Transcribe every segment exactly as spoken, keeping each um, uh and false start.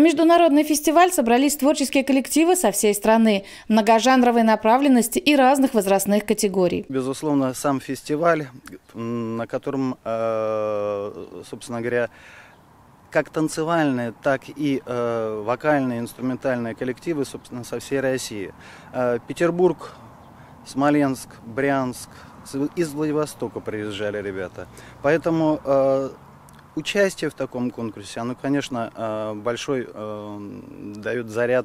международный фестиваль собрались творческие коллективы со всей страны, многожанровой направленности и разных возрастных категорий. Безусловно, сам фестиваль, на котором, собственно говоря, как танцевальные, так и э, вокальные, инструментальные коллективы, собственно, со всей России. Э, Петербург, Смоленск, Брянск, из Владивостока приезжали ребята. Поэтому э, участие в таком конкурсе, оно, конечно, э, большой э, дает заряд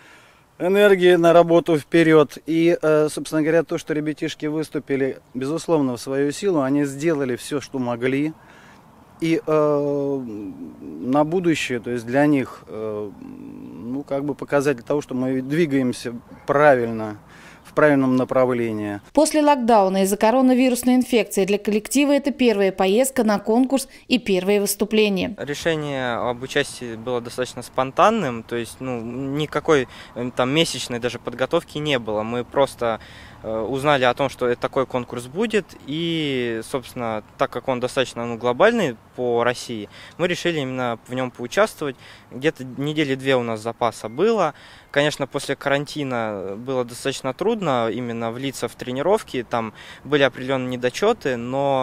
энергии на работу вперед. И, э, собственно говоря, то, что ребятишки выступили, безусловно, в свою силу, они сделали все, что могли. И э, на будущее, то есть для них, э, ну, как бы показатель того, что мы двигаемся правильно, в правильном направлении. После локдауна из-за коронавирусной инфекции для коллектива это первая поездка на конкурс и первые выступления. Решение об участии было достаточно спонтанным, то есть ну, никакой там месячной даже подготовки не было. Мы просто э, узнали о том, что такой конкурс будет, и, собственно, так как он достаточно ну, глобальный по России, мы решили именно в нем поучаствовать. Где-то недели две у нас запаса было. Конечно, после карантина было достаточно трудно именно влиться в тренировки, там были определенные недочеты, но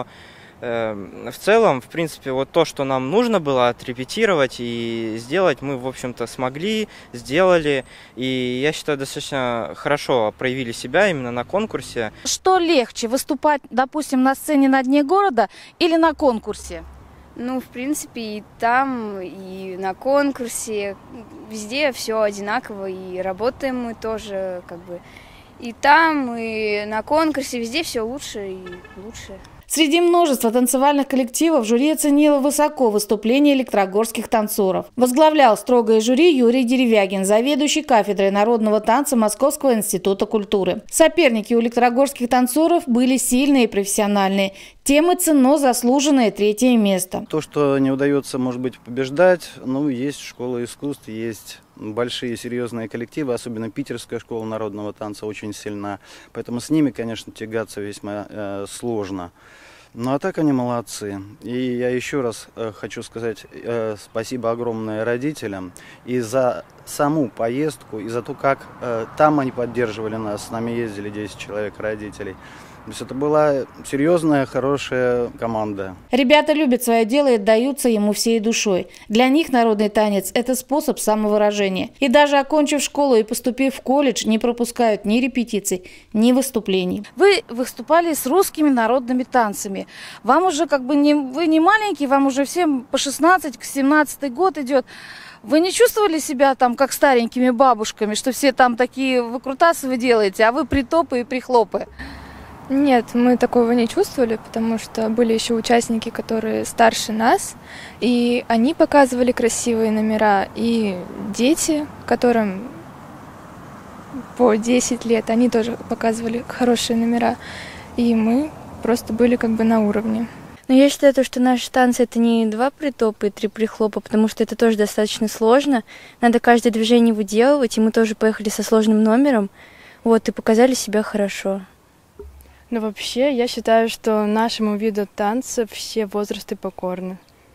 э, в целом, в принципе, вот то, что нам нужно было отрепетировать и сделать, мы, в общем-то, смогли, сделали, и я считаю, достаточно хорошо проявили себя именно на конкурсе. Что легче, выступать, допустим, на сцене на дне города или на конкурсе? Ну, в принципе, и там, и на конкурсе, везде все одинаково, и работаем мы тоже, как бы, и там, и на конкурсе, везде все лучше и лучше. Среди множества танцевальных коллективов жюри оценило высоко выступление электрогорских танцоров. Возглавлял строгое жюри Юрий Деревягин, заведующий кафедрой народного танца Московского института культуры. Соперники у электрогорских танцоров были сильные и профессиональные. Тем и ценно заслуженное третье место. То, что не удается, может быть, побеждать, ну, есть школа искусств, есть большие серьезные коллективы, особенно питерская школа народного танца очень сильна. Поэтому с ними, конечно, тягаться весьма э, сложно. Ну а так они молодцы. И я еще раз э, хочу сказать э, спасибо огромное родителям и за саму поездку, и за то, как э, там они поддерживали нас. С нами ездили десять человек родителей. То есть это была серьезная, хорошая команда. Ребята любят свое дело и отдаются ему всей душой. Для них народный танец – это способ самовыражения. И даже окончив школу и поступив в колледж, не пропускают ни репетиций, ни выступлений. Вы выступали с русскими народными танцами. Вам уже как бы не, вы не маленькие, вам уже всем по шестнадцать, к семнадцатый год идет. Вы не чувствовали себя там как старенькими бабушками, что все там такие выкрутасы вы делаете, а вы притопы и прихлопы? Нет, мы такого не чувствовали, потому что были еще участники, которые старше нас, и они показывали красивые номера, и дети, которым по десять лет, они тоже показывали хорошие номера, и мы просто были как бы на уровне. Но я считаю, что наши танцы — это не два притопа и три прихлопа, потому что это тоже достаточно сложно. Надо каждое движение выделывать, и мы тоже поехали со сложным номером, вот, и показали себя хорошо. Но вообще, я считаю, что нашему виду танца все возрасты покорны.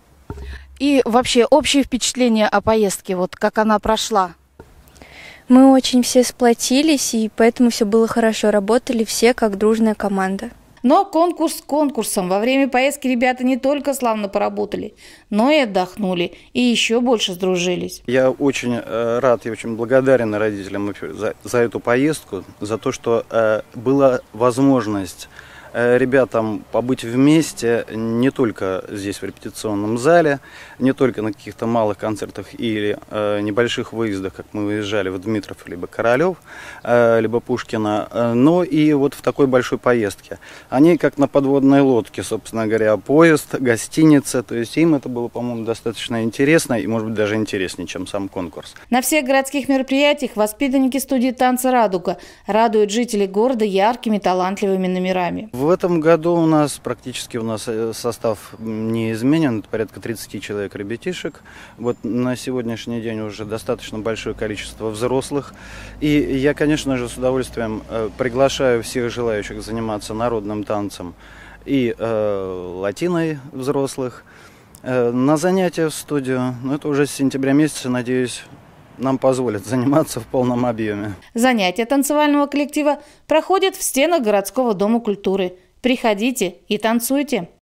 И вообще, общее впечатление о поездке, вот как она прошла? Мы очень все сплотились, и поэтому все было хорошо. Работали все как дружная команда. Но конкурс конкурсом. Во время поездки ребята не только славно поработали, но и отдохнули, и еще больше сдружились. Я очень э, рад и очень благодарен родителям за, за эту поездку, за то, что э, была возможность э, ребятам побыть вместе не только здесь в репетиционном зале, не только на каких-то малых концертах или э, небольших выездах, как мы выезжали в Дмитров, либо Королев, э, либо Пушкина, э, но и вот в такой большой поездке. Они как на подводной лодке, собственно говоря, поезд, гостиница, то есть им это было, по-моему, достаточно интересно и, может быть, даже интереснее, чем сам конкурс. На всех городских мероприятиях воспитанники студии танца «Радуга» радуют жителей города яркими, талантливыми номерами. В этом году у нас практически у нас состав не изменен, это порядка тридцати человек ребятишек. Вот на сегодняшний день уже достаточно большое количество взрослых. И я, конечно же, с удовольствием приглашаю всех желающих заниматься народным танцем и э, латиной взрослых, На занятия в студию, ну это уже с сентября месяца, надеюсь, нам позволят заниматься в полном объеме. Занятия танцевального коллектива проходят в стенах городского дома культуры. Приходите и танцуйте.